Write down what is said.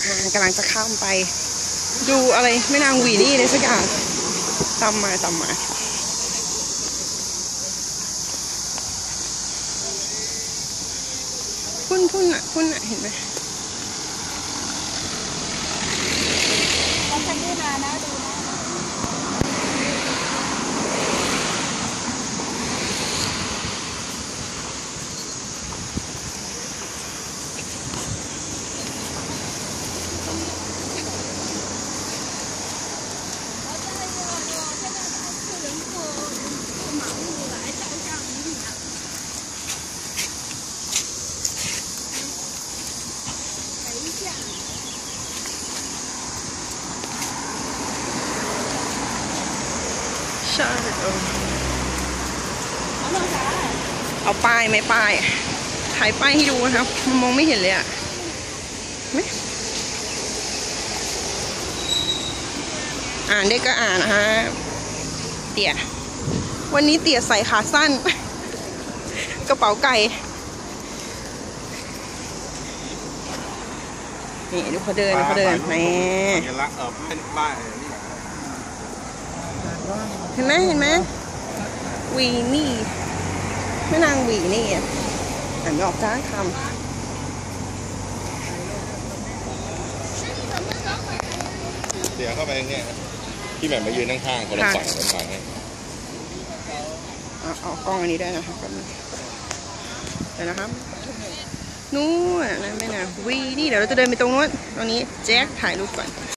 กำลังจะข้ามไปดูอะไรแม่นางหวีนี่เลยสักอย่างตามมาพุ่นอ่ะเห็นไหมเราจะดูนะดูนะใช่เอาป้ายไหมป้ายถ่ายป้ายให้ดูนะครับมองไม่เห็นเลยอ่ะอ่านได้ก็อ่านนะฮะเตี่ยวันนี้เตี่ยใส่ขาสั้นกระเป๋าไก่นี่ดูเขาเดินนี่เห็นไหมวีนี่แม่นางวีนี่อ่านไม่ออกจ้าคำเดี๋ยวเข้าไปเนี่ยพี่แหม่มมายืนข้างๆคนละฝั่งให้เอากล้องอันนี้ได้นะครับเดี๋ยวนะครับนู้นนะแม่นางวีนี่เดี๋ยวเราจะเดินไปตรงนู้นตรงนี้แจ็คถ่ายรูปก่อน